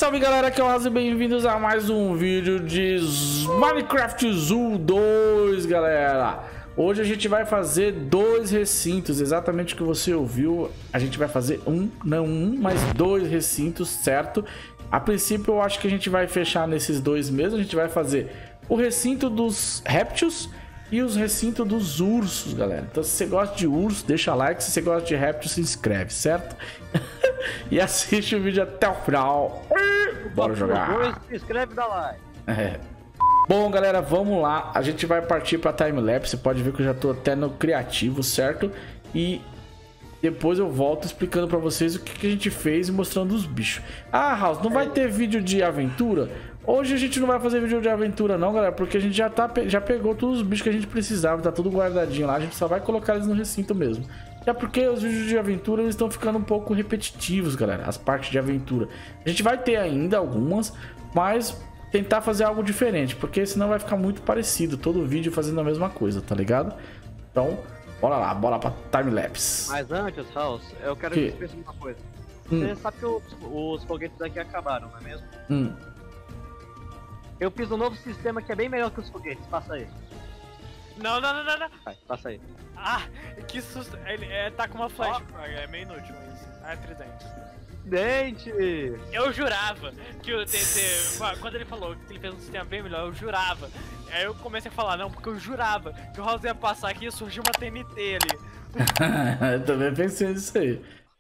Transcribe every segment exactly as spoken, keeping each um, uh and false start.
salve galera, aqui é o Razo e bem-vindos a mais um vídeo de Minecraft Zoo dois, galera. Hoje a gente vai fazer dois recintos, exatamente o que você ouviu. A gente vai fazer um, não um, mas dois recintos, certo? A princípio eu acho que a gente vai fechar nesses dois mesmo. A gente vai fazer o recinto dos répteis e os recintos dos ursos, galera. Então se você gosta de urso, deixa like. Se você gosta de réptil, se inscreve, certo? E assiste o vídeo até o final. Bora jogar. Se inscreve e dá like. É. Bom, galera, vamos lá. A gente vai partir para timelapse. Você pode ver que eu já tô até no criativo, certo? E depois eu volto explicando para vocês o que, que a gente fez e mostrando os bichos. Ah, House, não vai ter vídeo de aventura? Hoje a gente não vai fazer vídeo de aventura não, galera, porque a gente já, tá, já pegou todos os bichos que a gente precisava. Tá tudo guardadinho lá. A gente só vai colocar eles no recinto mesmo. É porque os vídeos de aventura eles estão ficando um pouco repetitivos, galera. As partes de aventura. A gente vai ter ainda algumas, mas tentar fazer algo diferente, porque senão vai ficar muito parecido. Todo vídeo fazendo a mesma coisa, tá ligado? Então, bora lá, bora pra timelapse. Mas antes, House, eu quero que você pense uma coisa. Hum. Você sabe que os, os foguetes daqui acabaram, não é mesmo? Hum. Eu fiz um novo sistema que é bem melhor que os foguetes. Faça aí. Não, não, não, não, não. Vai, faça aí. Ah, que susto. Ele é, tá com uma flecha. Oh. É meio inútil, mas... Ah, é tridente. Dente! Eu jurava que o T T... Quando ele falou que ele fez um sistema bem melhor, eu jurava. Aí eu comecei a falar, não, porque eu jurava que o House ia passar aqui e surgiu uma T N T ali. Eu também pensei nisso aí.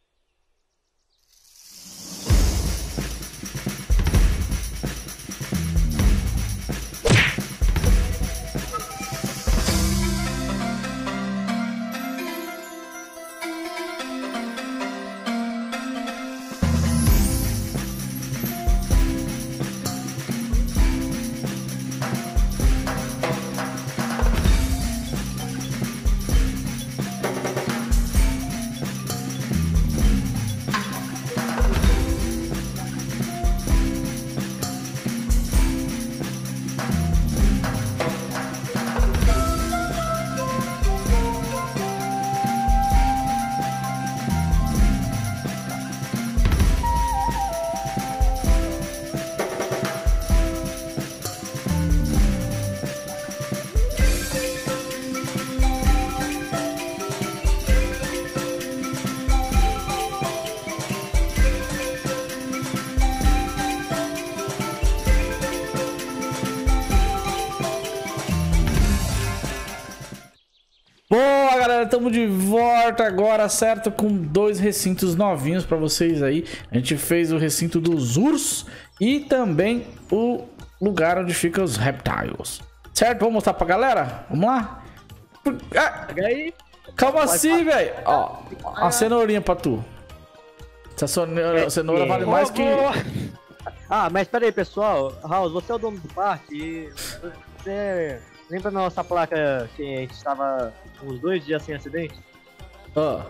Boa, galera, estamos de volta agora, certo? Com dois recintos novinhos para vocês aí. A gente fez o recinto dos ursos e também o lugar onde ficam os reptiles, certo? Vamos mostrar pra galera? Vamos lá? Ah, aí. calma assim, velho. Ó, a cenourinha pra tu. Essa cenoura, a cenoura vale mais que... Ah, mas pera aí, pessoal. House, você é o dono do parque e... Você... Lembra da nossa placa que a gente estava uns dois dias sem acidente? Ó.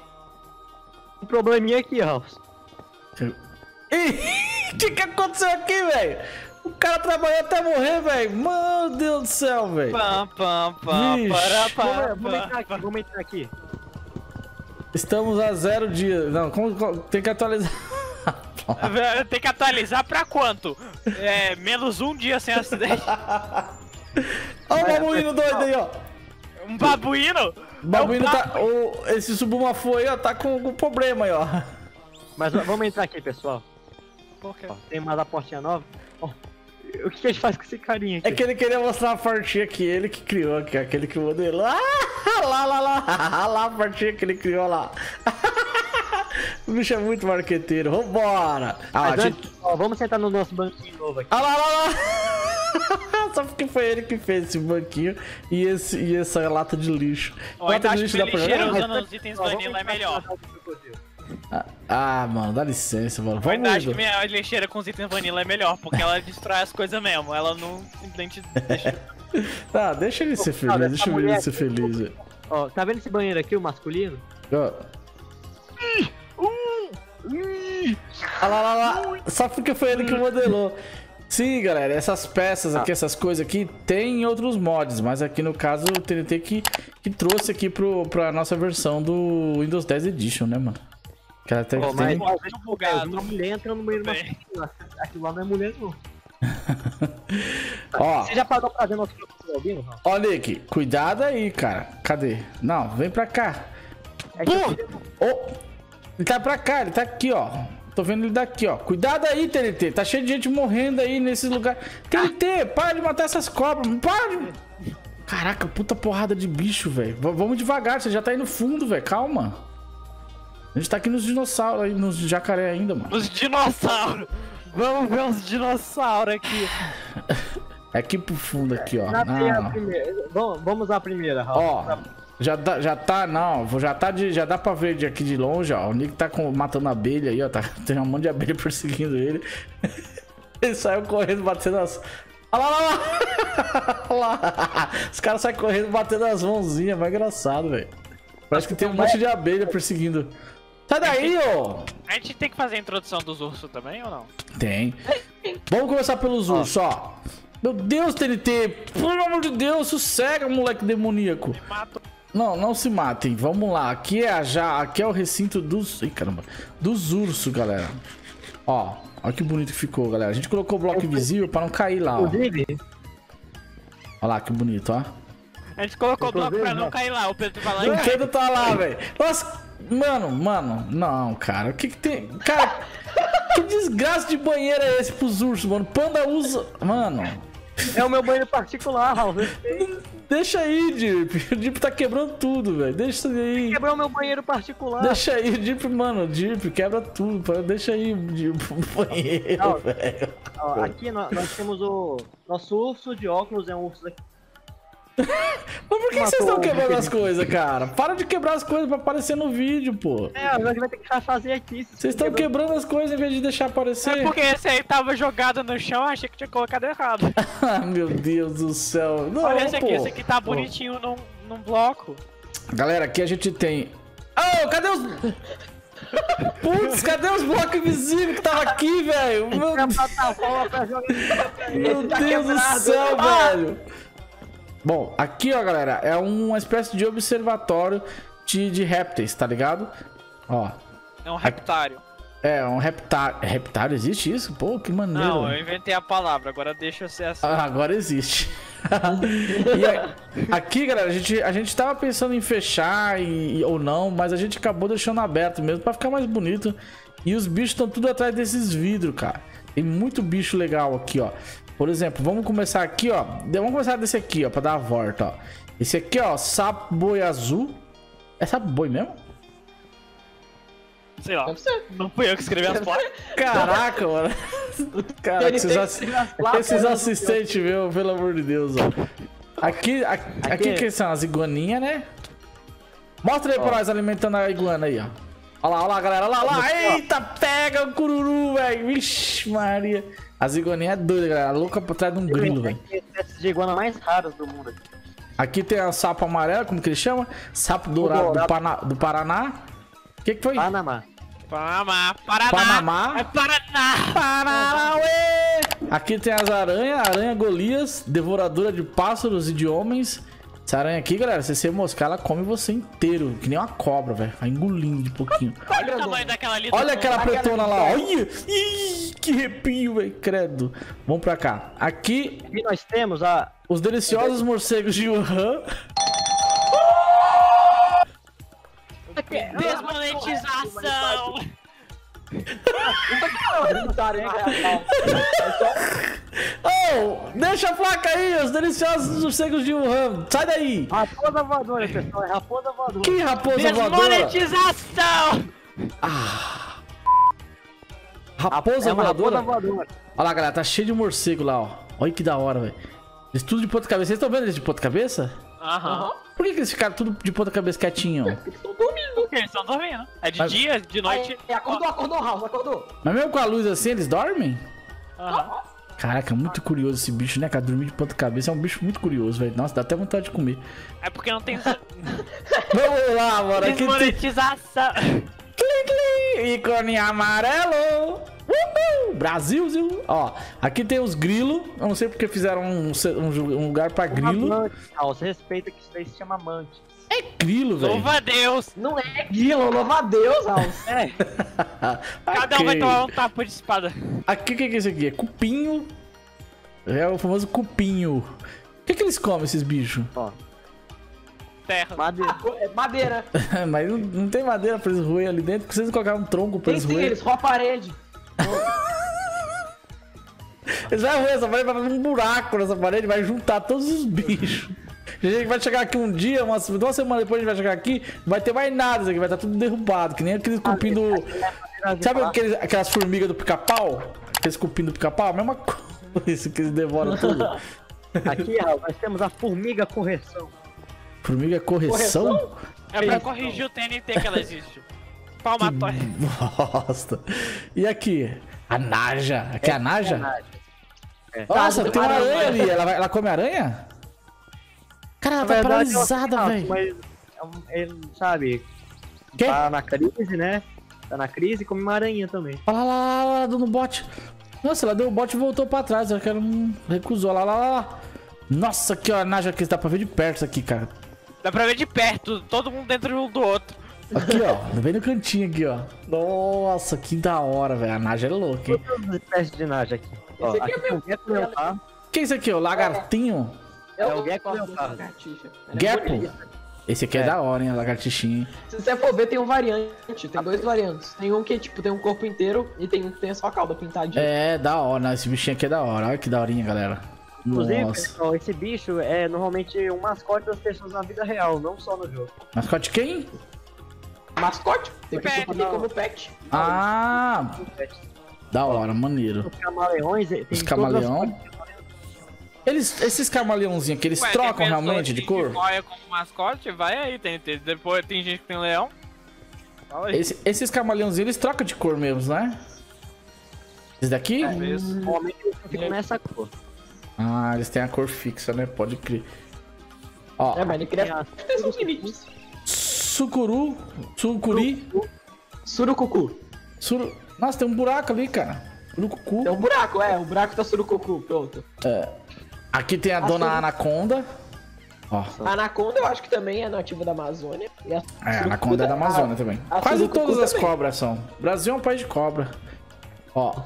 Um probleminha aqui, House. Ih, o que que aconteceu aqui, velho? O cara trabalhou até morrer, velho. Meu Deus do céu, velho. Pam, pam, pam, para, pam, Vamos entrar aqui, vamos entrar aqui. Estamos a zero dias. Não, como, como tem que atualizar. Tem que atualizar pra quanto? É, menos um dia sem acidente. Olha o babuíno doido aí, ó. Um babuíno? O babuíno é um tá. O, esse subumafu aí, ó, tá com algum problema aí, ó. Mas vamos entrar aqui, pessoal. Por quê? Ó, tem mais a portinha nova. Ó, o que a gente faz com esse carinha aqui? É que ele queria mostrar a portinha que ele que criou, que é aquele que modelou. Ah, lá, lá, lá. Lá a portinha que ele criou lá. O bicho é muito marqueteiro. Vambora. Ah, Mas gente... antes, ó, vamos sentar no nosso banquinho novo aqui. Ah, lá, lá, lá. Só porque foi ele que fez esse banquinho e, esse, e essa lata de lixo. Eu ainda Lata de acho que lixo dá pra lixeira jogar? usando os itens vanilla é melhor. Ah, ah, mano, dá licença, mano. Eu Vamos, ainda acho Igor. que minha lixeira com os itens vanilla é melhor, porque ela destrói as coisas mesmo. Ela não simplesmente deixa... Ah, deixa ele ser feliz, Cara, deixa essa ele mulher ser aqui- feliz. velho. Ó, tá vendo esse banheiro aqui, o masculino? Ó. Ah lá, lá, lá. Só porque foi ele que modelou. Sim, galera, essas peças aqui, essas coisas aqui, tem em outros mods, mas aqui no caso o T N T que, que trouxe aqui pro, pra nossa versão do Windows dez Edition, né, mano? Que até Pô, que mas tem... às vezes Tô bugado. uma mulher entra no meio de uma Bem. piscina. Aquilo lá não é mulher, não. Ó, Você já parou pra ver nosso professor Albino, não? ó, Nick, cuidado aí, cara. Cadê? Não, vem pra cá. É que eu queria- Ô, ele tá pra cá, ele tá aqui, ó. Tô vendo ele daqui, ó. Cuidado aí, T N T. Tá cheio de gente morrendo aí nesses lugares. T N T, para de matar essas cobras. Para de... Caraca, puta porrada de bicho, velho. V- Vamos devagar, você já tá aí no fundo, velho. Calma. A gente tá aqui nos dinossauros aí, nos jacaré ainda, mano. Os dinossauros! Vamos ver os dinossauros aqui. É aqui pro fundo, aqui, ó. Na primeira- Não. primeira- Vamos, vamos à primeira, Raul. Ó, já, dá, já tá, não, já tá de, já dá pra ver de aqui de longe, ó. O Nick tá com, matando abelha aí, ó. Tá, tem um monte de abelha perseguindo ele. Ele saiu correndo, batendo as... Olha lá, olha lá, olha lá. Os caras saem correndo, batendo as mãozinhas, mas é engraçado, velho. Parece que tem um monte de abelha perseguindo. Sai daí, ó! A gente tem que fazer a introdução dos ursos também ou não? Tem. Vamos começar pelos ursos, ó. Meu Deus, T N T! Pelo amor de Deus, sossega, moleque demoníaco. Mato. Não, não se matem. Vamos lá. Aqui é a já, aqui é o recinto dos, ih, caramba, dos ursos, galera. Ó, olha que bonito que ficou, galera. A gente colocou o bloco invisível pra não cair lá, ó. Inclusive, Olha lá que bonito, ó. A gente colocou o bloco pra Inclusive, não ó. cair lá. O Pedro vai lá O e cai. Pedro tá lá, velho. Nossa, mano, mano, não, cara. O que que tem? Cara, que desgraça de banheiro é esse pros ursos, mano? Panda usa, mano. é o meu banheiro particular, Raul. Deixa aí, Deep. O Deep tá quebrando tudo, velho. Deixa aí. Quebrou meu banheiro particular. Deixa aí, o Deep, mano. Deep quebra tudo. pô. Deixa aí, Deep, o banheiro, Não. velho. Ó, aqui nós, nós temos o nosso urso de óculos, é um urso daqui. Mas por que Matou vocês estão um quebrando bicho as coisas, cara? Para de quebrar as coisas pra aparecer no vídeo, pô. É, a gente vai ter que fazer aqui. Vocês estão quebrando as coisas em vez de deixar aparecer. É porque esse aí tava jogado no chão, achei que tinha colocado errado. Ah, meu Deus do céu. Não, Olha esse aqui, pô. esse aqui tá bonitinho num, num bloco. Galera, aqui a gente tem... Oh, cadê os... Putz, cadê os blocos invisíveis que tava aqui, velho? Meu, Tem a plataforma pra jogar. meu Tá Deus do quebrado. céu, Ah! velho. Bom, aqui, ó, galera, é uma espécie de observatório de, de répteis, tá ligado? Ó, É um reptário. é um reptário. Reptário, existe isso? Pô, que maneiro. Não, eu velho. inventei a palavra, agora deixa eu ser assim. Ah, agora existe. E a- aqui, galera, a gente, a gente tava pensando em fechar e, e- ou não, mas a gente acabou deixando aberto mesmo pra ficar mais bonito. E os bichos estão tudo atrás desses vidros, cara. Tem muito bicho legal aqui, ó. Por exemplo, vamos começar aqui, ó. Vamos começar desse aqui, ó, pra dar a volta, ó. Esse aqui, ó, sapo boi azul. É sapo boi mesmo? Sei lá. Não fui eu que escrevi as placas. Caraca, mano. Cara, Ele esses, tem assi- que escrever as placas, esses né? assistentes, meu, pelo amor de Deus, ó. Aqui, aqui, aqui que são as iguaninhas, né? Mostra aí pra nós alimentando a iguana aí, ó. Olha lá, olha lá, galera, olha lá, olha lá. Eita, pega o cururu, velho. Vixe, Maria. As iguaninhas é doida, galera. Louca por trás de um grilo, velho. Essas de iguana mais raras do mundo. Aqui tem a sapo amarela, como que ele chama? Sapo dourado do, dourado. Pana- do Paraná. O que que foi? Panamá. Panamá, Paraná. Panamá. É Paraná. Paranauê! Aqui tem as aranhas, aranha Golias, devoradora de pássaros e de homens. Essa aranha aqui, galera, se você moscar, ela come você inteiro, que nem uma cobra, velho. Vai engolindo de pouquinho. Olha o tamanho daquela ali. do Olha fundo. aquela pretona lá, olha! Ih, que arrepio, velho, credo. Vamos pra cá. Aqui, Aqui nós temos a. os deliciosos morcegos de Wuhan. Desmonetização. Oh, deixa a placa aí, os deliciosos morcegos de Wuhan. Sai daí. Raposa voadora, pessoal. É raposa voadora. Que raposa voadora? Desmonetização. Raposa é uma voadora? raposa voadora. Olha lá, galera, tá cheio de morcego lá, ó. Olha que da hora, velho. Eles tudo de ponta cabeça. Vocês estão vendo eles de ponta cabeça? Aham. Por que, que eles ficaram tudo de ponta cabeça quietinho? Porque eles estão dormindo. É de Mas- dia, de noite. É, acordou, acordou, Raul, acordou. Mas mesmo com a luz assim, eles dormem? Aham. Caraca, muito curioso esse bicho, né, cara? Dormir de ponta cabeça é um bicho muito curioso, velho. Nossa, dá até vontade de comer. É porque não tem Vamos lá, mano. Aqui tem... desmonetização. Clim, clim, ícone amarelo. Uhul, Brasil, Zil. Ó, aqui tem os grilos. Eu não sei porque fizeram um, um, um lugar pra grilo. Amante. Ah, você respeita que isso daí se chama mantes. É grilo, velho. Louva a Deus! Não é grilo, louva a Deus, Alce. É, Cada um vai tomar um tapa de espada. Aqui, o que, que é isso aqui? É cupinho. É o famoso cupinho. O que, que eles comem, esses bichos? ó. Terra. Madeira. É madeira. Mas não, não tem madeira pra eles roer ali dentro. Precisa colocar um tronco pra Tem eles sim, roer. eles roem a parede. Eles vão roer essa parede, vai fazer um buraco nessa parede, vai juntar todos os bichos. A gente vai chegar aqui um dia, uma, duas semanas depois a gente vai chegar aqui, não vai ter mais nada, isso aqui vai estar tudo derrubado, que nem aqueles cupim do... Sabe aqueles, aquelas formigas do pica-pau? Aqueles cupim do pica-pau? A mesma coisa que eles devoram tudo. Aqui, ó, nós temos a formiga correção. Formiga correção? Correção? É pra corrigir o T N T que ela existe. Palmatória. Bosta. E aqui? A Naja. Aqui é a Naja? É. Nossa, Tá, tem uma aranha. aranha ali. Ela, vai- ela come aranha? Cara, ela Na tá verdade, paralisada, ela- velho. Mas, é um- ele, sabe, Quê? tá na crise, né? Tá na crise e come uma aranha também. Olha lá, lá, lá, lá, dando bote. Nossa, ela deu o bote e voltou pra trás. Ela quer um... recusou. Lá, lá, lá, lá. Nossa, aqui, ó, a Naja, aqui dá pra ver de perto isso aqui, cara. Dá pra ver de perto, todo mundo dentro um do outro. Aqui, ó. Bem no cantinho aqui, ó. Nossa, que da hora, velho. A Naja é louca, hein? Todas as espécies de naja aqui. Ó, Esse aqui aqui é meu- tem o gecko leopardo. Que é isso aqui, ó? Lagartinho? É o Eu gecko gosto leopardo. dessa lagartixa. Ela é Gepo? bonita. Esse aqui é, É. da hora, hein? A lagartixinha. Se você for ver, tem um variante. Tem dois variantes. Tem um que, tipo, tem um corpo inteiro e tem um que tem só a cauda pintadinha. É, da hora. Né? Esse bichinho aqui é da hora. Olha que daorinha, galera. Inclusive, Nossa. pessoal, esse bicho é normalmente um mascote das pessoas na vida real, não só no jogo. Mascote quem? Mascote. Tem pessoa que Pet. tem como pet. Ah, da hora, maneiro. Os camaleões, tem Os todas as camaleão. cores. Eles, esses camaleãozinhos aqui, eles Ué, tem trocam pessoa realmente que de cor? Olha como mascote, vai aí, tem, tem, depois tem gente que tem leão. Fala aí. Esse- esses camaleãozinhos, eles trocam de cor mesmo, né? Esse daqui? É isso. Normalmente eles ficam nessa cor. Ah, eles têm a cor fixa, né? Pode crer. Ó, É, Minecraft tem seus limites. sucuru, sucuri, Surucucu. suru... Nossa, tem um buraco ali, cara. Surucucu. Tem um buraco, é. O buraco tá surucucu. Pronto. Aqui tem a dona suru- Anaconda. Ó, A Anaconda eu acho que também é nativa da Amazônia. E a é, a surucucu Anaconda é da a- Amazônia também. a Quase surucucu todas as também. cobras são. O Brasil é um país de cobra. Ó,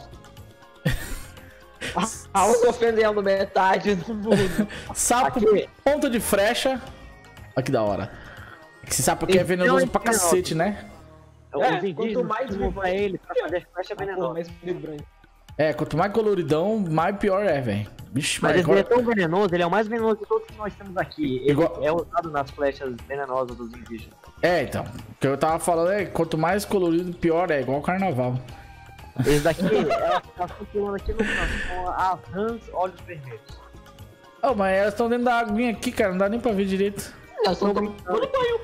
A outra ofendendo metade do mundo. sapo Aqui. ponta de flecha. Olha que da hora. Esse sapo aqui é Então, venenoso pra então, cacete, né? É, Os quanto indígenas mais usam pra vibrante- ele pra fazer flecha Ah, pô, venenosa. mais vibrante. É, quanto mais coloridão, mais pior é, velho. Vixe, Mas mas ele é agora... tão venenoso, ele é o mais venenoso de todos que nós temos aqui. Ele Igual- é usado nas flechas venenosas dos indígenas. É, então. O que eu tava falando é quanto mais colorido, pior é, igual o carnaval. Esse daqui, ela tá circulando aqui no canto com as rãs olhos vermelhos. Oh, mas elas estão dentro da aguinha aqui, cara. Não dá nem pra ver direito. Elas estão tomando banho.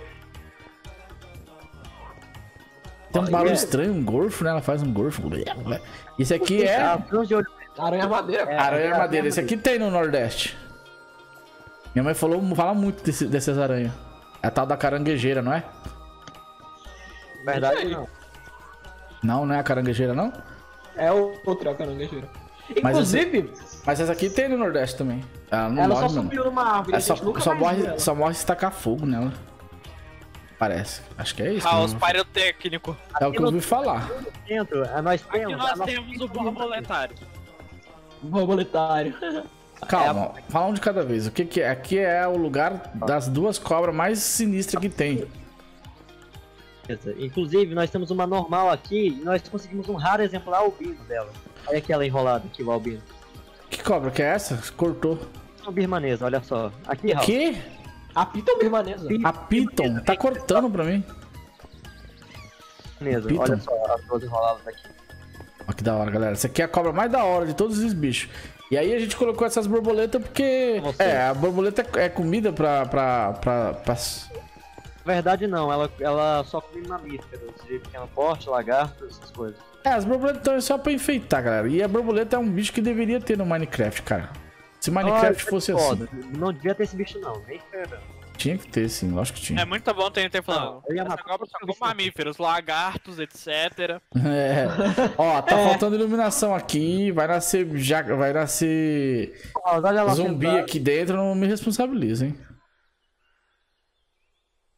Tem um Olha, barulho é. estranho, um gorfo, né? Ela faz um gorfo. Esse aqui é As rãs de olho Aranha madeira. É. aranha madeira. Esse aqui tem no Nordeste. Minha mãe falou, fala muito desse, dessas aranhas. É a tal da caranguejeira, não é? verdade não. Não, não é a caranguejeira, não? É o outro, é o caranguejeiro. Mas Inclusive, Mas essa aqui tem no Nordeste também. Ela não ela só morre, não. subiu numa árvore. É a só, gente nunca só, mais morre, viu ela. só morre se tacar fogo nela. Parece. Acho que é isso. Caos né? pyrotécnico. É o que eu ouvi falar. Dentro, eh, nós Aqui temos... nós a nossa- temos o borboletário. Borboletário. Calma, fala um de cada vez. O que, que é? Aqui é o lugar das duas cobras mais sinistras que tem. Inclusive, nós temos uma normal aqui e nós conseguimos um raro exemplar albino dela. Olha aquela enrolada aqui, o albino. Que cobra que é essa? Cortou. Uma birmanesa, olha só. Aqui, Raul. Que? A Piton birmanesa. A Piton. Tá cortando pra mim. Birmanesa, Piton. olha só as duas enroladas aqui. Olha que da hora, galera. Essa aqui é a cobra mais da hora de todos esses bichos. E aí a gente colocou essas borboletas porque... Nossa. É, a borboleta é comida pra... pra, pra, pra... Na verdade, não, ela, ela só come mamíferos, de pequeno porte, lagartos, essas coisas. É, as borboletas estão só pra enfeitar, galera. E a borboleta é um bicho que deveria ter no Minecraft, cara. Se Minecraft Olha, fosse foda. assim. Não devia ter esse bicho, não, nem ferrando. Tinha que ter, sim. Lógico que tinha. É muito bom ter, ter falando. eu ia Essa matar cobra só todo com mundo. mamíferos, lagartos, etcétera. É. Ó, tá É. faltando iluminação aqui. Vai nascer. Já, vai nascer. Olha lá, Zumbi sentada. aqui dentro. Não me responsabiliza, hein?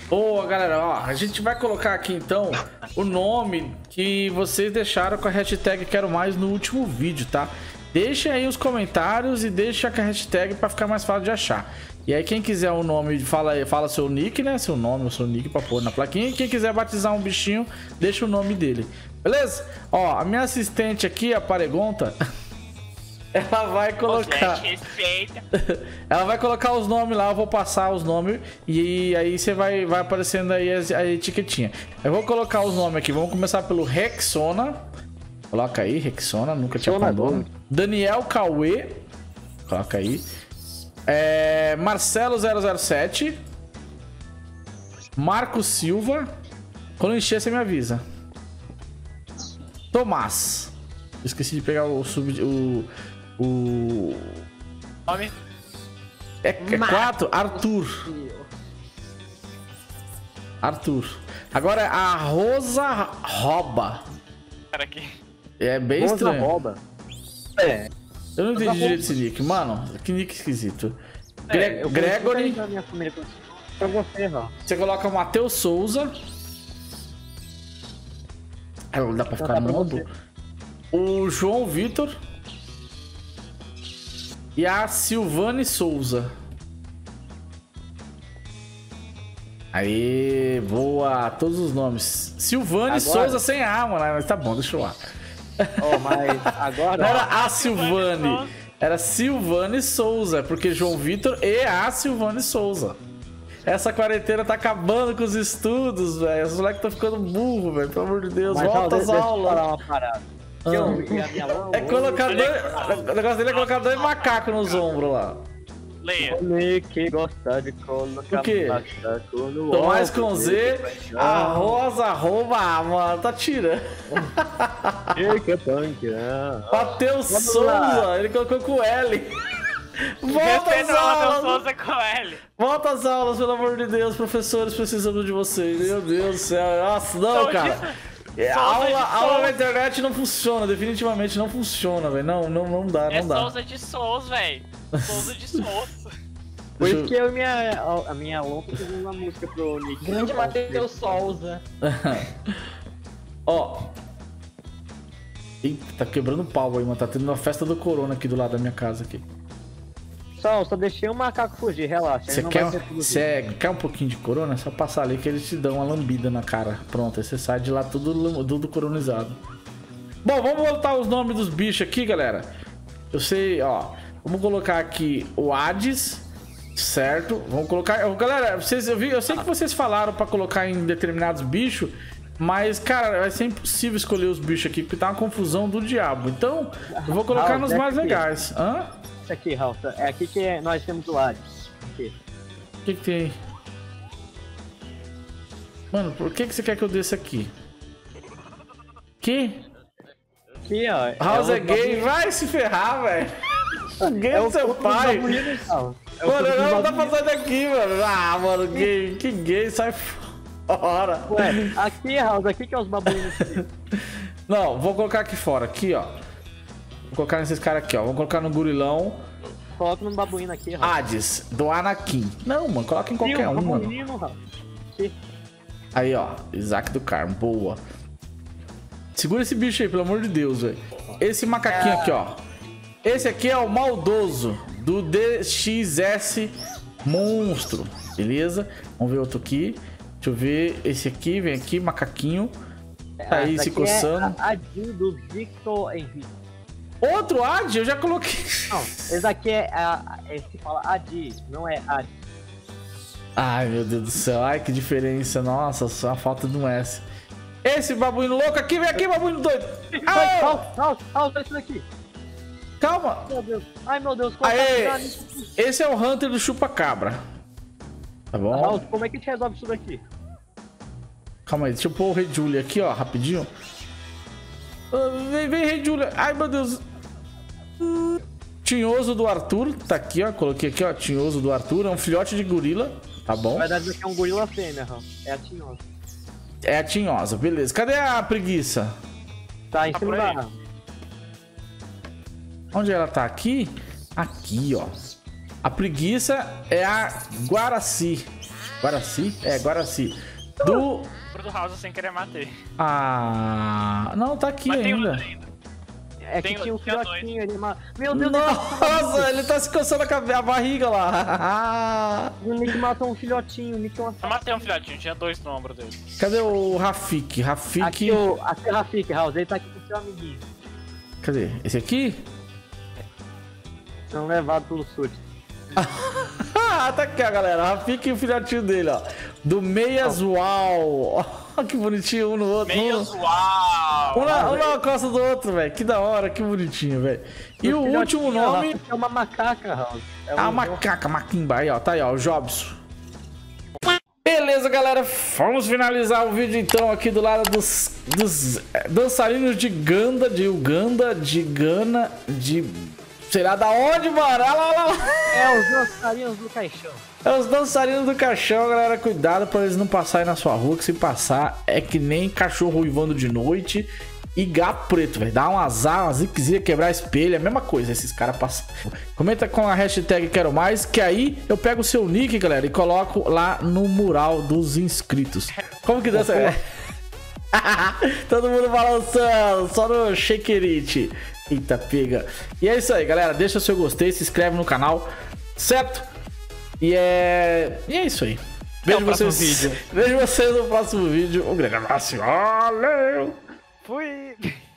Boa, galera, ó, a gente vai colocar aqui então o nome que vocês deixaram com a hashtag Quero Mais no último vídeo, tá? Deixa aí os comentários e deixa com a hashtag pra ficar mais fácil de achar. E aí quem quiser o nome, fala aí, fala seu nick, né? Seu nome ou seu nick pra pôr na plaquinha. E quem quiser batizar um bichinho, deixa o nome dele. Beleza? Ó, a minha assistente aqui, a Paregonta, ela vai colocar... ela vai colocar os nomes lá, eu vou passar os nomes e aí você vai, vai aparecendo aí a, a etiquetinha. Eu vou colocar os nomes aqui, vamos começar pelo Rexona. Coloca aí, Rexona, nunca tinha falado. Daniel Cauê, coloca aí. É, Marcelo zero zero sete. Marcos Silva. Quando encher, você me avisa. Tomás. Esqueci de pegar o sub... O... O... Nome? É, é quatro? Arthur. Arthur. Agora é a Rosa Roba. Cara, aqui. É bem Rosa estranho. Roba. É. Eu não entendi direito esse nick. Mano, que nick esquisito. É, Gre eu Gregory. Da minha família pra você, ó. Você coloca o Matheus Souza. É, dá pra ficar no mundo. O João Vitor. E a Silvane Souza. Aí, boa. Todos os nomes. Silvane Agora... Souza sem A, mano. Mas tá bom, deixa eu lá. Oh, mas agora... Não era a Silvane. Era Silvane Souza. Porque João Vitor e a Silvane Souza. Essa quarentena tá acabando com os estudos, velho. Os moleques estão ficando burro, velho. Pelo amor de Deus. Mas, volta ó, às deixa eu aulas. falar uma parada. Ah. Eu, e a minha mão, É colocar dois... O negócio dele é colocar dois macacos nos ombros lá. Leia. que gosta de colocar O quê? macaco no Tomás ombro com Z, dele, a Rosa, arroba, ah, mano, tá tirando. que punk, ah. Matheus Vamos Souza, lá. ele colocou com L. Volta às Respeita o Matheus aulas. Souza com L. Volta às aulas, pelo amor de Deus, professores precisamos de vocês. Meu Deus do céu. Nossa, não, Souza cara. de- É, Souza aula, de aula Souza. na internet não funciona, definitivamente não funciona, velho. Não, não, não dá, É não dá. Souza de Souza, velho. Souza de Souza. Por Deixa isso eu- que eu e minha, a minha aluna fizemos uma música pro Nick. Grande Matheus Souza. Ó. Eita, tá quebrando pau aí, mano. Tá tendo uma festa do corona aqui do lado da minha casa aqui. Só, só deixei o macaco fugir, relaxa. Você ele não quer, vai ser tudo cê quer um pouquinho de corona? É só passar ali que eles te dão uma lambida na cara. Pronto, aí você sai de lá tudo, lam- tudo coronizado. Bom, vamos voltar os nomes dos bichos aqui, galera. Eu sei, ó. Vamos colocar aqui o Hades, certo? Vamos colocar... eu- Galera, vocês, eu, vi, eu sei que vocês falaram pra colocar em determinados bichos, mas, cara, vai ser impossível escolher os bichos aqui, porque tá uma confusão do diabo. Então, eu vou colocar Ah, nos deve mais ter. legais. Hã? Isso aqui, Raul. É aqui que nós temos o Hades. Aqui. O que que tem aí? Mano, por que que você quer que eu desça aqui? Que? Aqui, ó. House o é gay, bagulho- vai se ferrar, velho. Gay É é o seu corpo do pai. bagulho, Raul. É o Mano, corpo do não tá bagulho. passando aqui, mano. Ah, mano, gay. Que gay, sai fora. Ué, aqui, Raul, aqui que é os babuínos. Não, vou colocar aqui fora, aqui, ó. Vou colocar nesses caras aqui, ó. Vou colocar no gurilão. Coloca no babuíno aqui, Raul. Hades, do Anakin. Não, mano, coloca em qualquer Sim, um, mano. babuíno, Raul. Aqui. Aí, ó. Isaac do Carmo, boa. Segura esse bicho aí, pelo amor de Deus, velho. Esse macaquinho aqui, ó. Esse aqui é o maldoso do D X S Monstro, beleza? Vamos ver outro aqui. Deixa eu ver. Esse aqui, vem aqui, macaquinho. Tá aí Essa se aqui coçando. É a Adil do Victor Henrique. Outro Ad? Eu já coloquei. Não, esse aqui é a. Esse fala Adi, não é Adi. Ai, meu Deus do céu. Ai, que diferença. Nossa, só a falta de um S. Esse babuíno louco aqui, vem aqui, babuíno doido. Ai, Raul, Raul, Raul, olha isso daqui. calma. Meu Deus. Ai, meu Deus. Aê, tá- esse é o Hunter do Chupa-Cabra. Tá bom? Raul, como é que a gente resolve isso daqui? Calma aí, deixa eu pôr o Rei Julia aqui, ó, rapidinho. Ah, vem, vem, Rei Julia. Ai, meu Deus. Hum, Tinhoso do Arthur, tá aqui, ó. Coloquei aqui, ó. Tinhoso do Arthur. É um filhote de gorila, tá bom? Na verdade, isso aqui é um gorila fêmea, Raul. É a tinhosa. É a tinhosa, beleza. Cadê a preguiça? Tá em Tá cima por aí. da. Onde ela tá? Aqui? Aqui, ó. A preguiça é a Guaraci. Guaraci? É, Guaraci. Do... do House sem querer matei. Ah... Não, tá aqui Mas tem ainda. outro ainda. É que Tem- tinha um tinha filhotinho ali, mas... Meu Deus, Nossa, ele tá se coçando a, cabe- a barriga lá. o Nick matou um filhotinho, o Nick é uma... Eu matei um filhotinho, tinha dois no ombro dele. Cadê o Rafik? Rafik... Aqui o... Aqui é o Rafik, House, ele tá aqui com o seu amiguinho. Cadê? Esse aqui? São levados pelo surto. Ah, tá aqui, ó, galera. Rafik e o filhotinho dele, ó. Do Meias Uau. Ó, que bonitinho um no outro. Meias Um, uau! um na, um na costa do outro, velho. Que da hora, que bonitinho, velho. E o último nome... É uma macaca, House. É A um- macaca, Maquimba. Aí, ó. Tá aí, ó. O Jobson. Beleza, galera. Vamos finalizar o vídeo, então, aqui do lado dos, dos eh, dançarinos de Ganda, de Uganda, de Gana, de... Sei lá da onde, mano. Olha lá, olha lá. É os dançarinos do caixão. É os dançarinos do caixão, galera. Cuidado pra eles não passarem na sua rua, que se passar é que nem cachorro uivando de noite e gato preto, velho. Dá um azar, uma ziquezinha, quebrar espelho, é a mesma coisa esses caras passam. Comenta com a hashtag quero mais, que aí eu pego o seu nick, galera, e coloco lá no mural dos inscritos. Como que dança? É. Todo mundo balançando, só no shakerite. Eita, pega. E é isso aí, galera. Deixa o seu gostei, se inscreve no canal, certo? E é... E é isso aí. Vejo vocês... vídeo. Vejo vocês no próximo vídeo. Um grande abraço. Valeu! Fui!